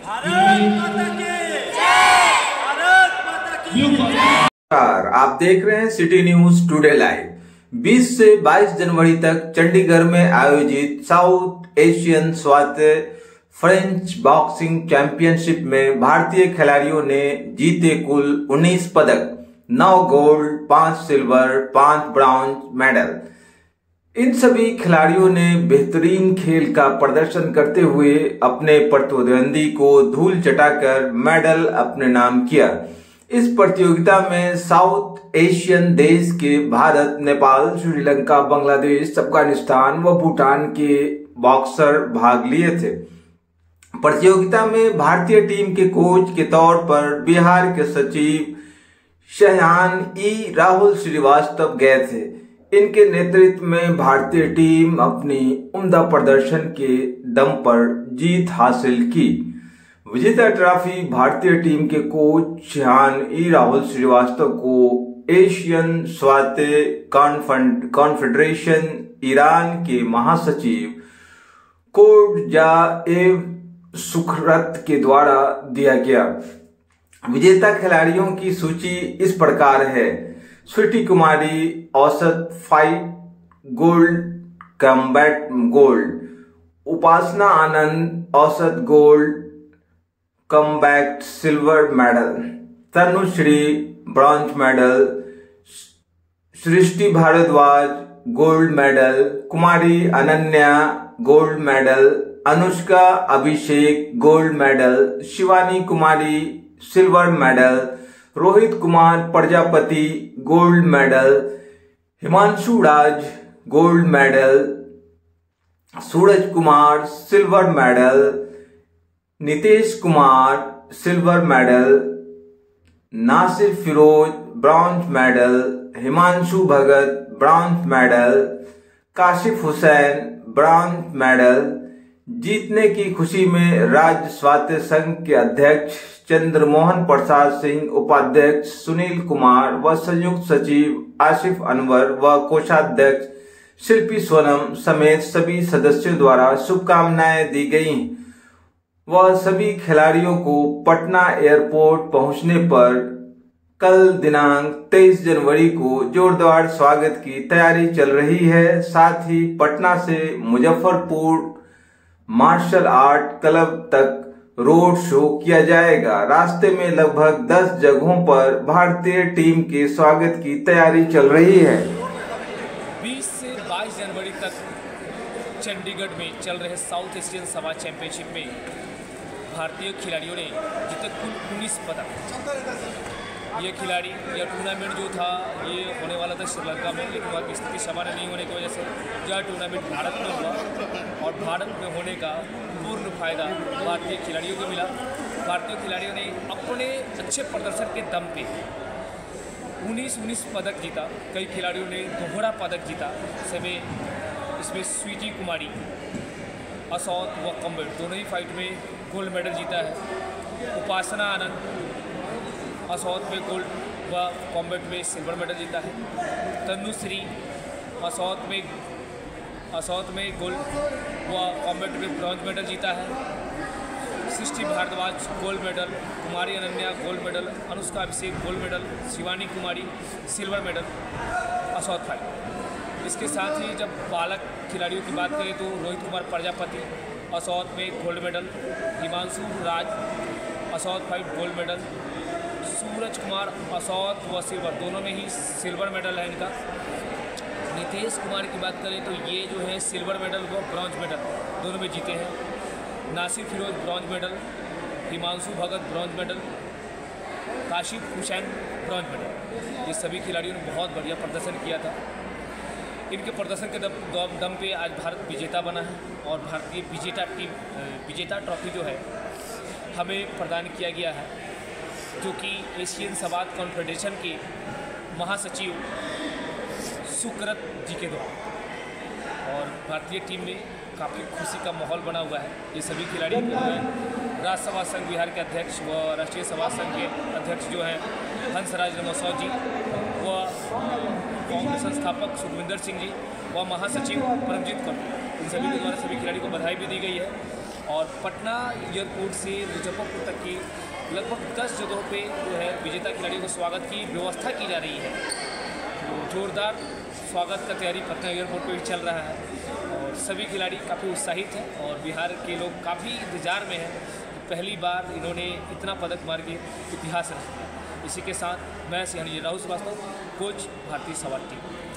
नमस्कार, आप देख रहे हैं सिटी न्यूज टुडे लाइव। 20 से 22 जनवरी तक चंडीगढ़ में आयोजित साउथ एशियन स्वास्थ्य फ्रेंच बॉक्सिंग चैंपियनशिप में भारतीय खिलाड़ियों ने जीते कुल 19 पदक, 9 गोल्ड, 5 सिल्वर, 5 ब्रॉन्ज मेडल। इन सभी खिलाड़ियों ने बेहतरीन खेल का प्रदर्शन करते हुए अपने प्रतिद्वंदी को धूल चटाकर मेडल अपने नाम किया। इस प्रतियोगिता में साउथ एशियन देश के भारत, नेपाल, श्रीलंका, बांग्लादेश, अफगानिस्तान व भूटान के बॉक्सर भाग लिए थे। प्रतियोगिता में भारतीय टीम के कोच के तौर पर बिहार के सचिव शहयान ई राहुल श्रीवास्तव गए थे। इनके नेतृत्व में भारतीय टीम अपनी उम्दा प्रदर्शन के दम पर जीत हासिल की। विजेता ट्रॉफी भारतीय टीम के कोच शहयान ई राहुल श्रीवास्तव को एशियन स्वास्थ्य कॉन्फेडरेशन ईरान के महासचिव कोरजाएव सुखरत के द्वारा दिया गया। विजेता खिलाड़ियों की सूची इस प्रकार है: स्वीटी कुमारी औसत fight gold combat gold, Upasana Anand औसत gold combat silver medal, Tanushree bronze medal, Srishti Bhardwaj gold medal, Kumari Ananya gold medal, Anushka Abhishek gold medal, Shivani Kumari silver medal, Rohit Kumar Prajapati gold medal, Himanshu Raj gold medal, Suraj Kumar silver medal, Nitesh Kumar silver medal, Nasir Firoz bronze medal, Himanshu Bhagat bronze medal, Kashif Hussain bronze medal. जीतने की खुशी में राज्य स्वास्थ्य संघ के अध्यक्ष चंद्रमोहन प्रसाद सिंह, उपाध्यक्ष सुनील कुमार व संयुक्त सचिव आसिफ अनवर व कोषाध्यक्ष शिल्पी सोनम समेत सभी सदस्यों द्वारा शुभकामनाएं दी गई व सभी खिलाड़ियों को पटना एयरपोर्ट पहुंचने पर कल दिनांक 23 जनवरी को जोरदार स्वागत की तैयारी चल रही है। साथ ही पटना से मुजफ्फरपुर मार्शल आर्ट क्लब तक रोड शो किया जाएगा। रास्ते में लगभग 10 जगहों पर भारतीय टीम के स्वागत की तैयारी चल रही है। 20 से 22 जनवरी तक चंडीगढ़ में चल रहे साउथ एशियन सभा चैंपियनशिप में भारतीय खिलाड़ियों ने जीते कुल 19 पदक। ये खिलाड़ी यह टूर्नामेंट जो था ये होने वाला था श्रीलंका में, लेकिन वहाँ की स्थिति सामान्य नहीं होने की वजह से यह टूर्नामेंट भारत में हुआ और भारत में होने का पूर्ण फायदा भारतीय खिलाड़ियों को मिला। भारतीय खिलाड़ियों ने अपने अच्छे प्रदर्शन के दम पे 19 पदक जीता। कई खिलाड़ियों ने दोहरा पदक जीता। इसमें स्वीटी कुमारी असौत व कॉम्बैट दोनों ही फाइट में गोल्ड मेडल जीता है। उपासना आनंद असौत में गोल्ड व कॉम्बैट में सिल्वर मेडल जीता है। तनुश्री असौत में गोल्ड व कॉम्बैट में ब्रॉन्ज मेडल जीता है। Srishti Bhardwaj gold medal, Kumari Ananya gold medal, Anushka Abhishek gold medal, Shivani Kumari silver medal असौत फाइट। इसके साथ ही जब बालक खिलाड़ियों की बात करें तो रोहित कुमार प्रजापति असौत में गोल्ड मेडल, हिमांशु राज असौत fight gold medal, Suraj Kumar असौत व सिल्वर दोनों में ही सिल्वर मेडल है इनका। नितेश कुमार की बात करें तो ये जो है सिल्वर मेडल व ब्रॉन्ज मेडल दोनों में जीते हैं। Nasir Firoz bronze medal, Himanshu Bhagat bronze medal, Kashif Hussain bronze medal. ये सभी खिलाड़ियों ने बहुत बढ़िया प्रदर्शन किया था। इनके प्रदर्शन के दम पे आज भारत विजेता बना है और भारतीय विजेता ट्रॉफी जो है हमें प्रदान किया गया है, जो कि एशियन सभा कॉन्फेडरेशन के महासचिव सुकरत जी के द्वारा। और भारतीय टीम में काफ़ी खुशी का माहौल बना हुआ है। ये सभी खिलाड़ी राज्य सभा संघ बिहार के अध्यक्ष व राष्ट्रीय सभा संघ के अध्यक्ष जो हैं हंसराज रमोसौ जी व कांग्रेस संस्थापक सुखविंदर सिंह जी व महासचिव परमजीत कौर, इन सभी के द्वारा सभी खिलाड़ी को बधाई भी दी गई है। और पटना एयरपोर्ट से मुजफ्फरपुर तक की लगभग 10 जगहों पे जो है विजेता खिलाड़ियों को स्वागत की व्यवस्था की जा रही है। तो जोरदार स्वागत का तैयारी पटना एयरपोर्ट पे भी चल रहा है और सभी खिलाड़ी काफ़ी उत्साहित हैं और बिहार के लोग काफ़ी इंतजार में हैं। पहली बार इन्होंने इतना पदक मार के इतिहास रच दिया। इसी के साथ मैं सिंह राहुल श्रीवास्तव, कोच भारतीय सवार टीम।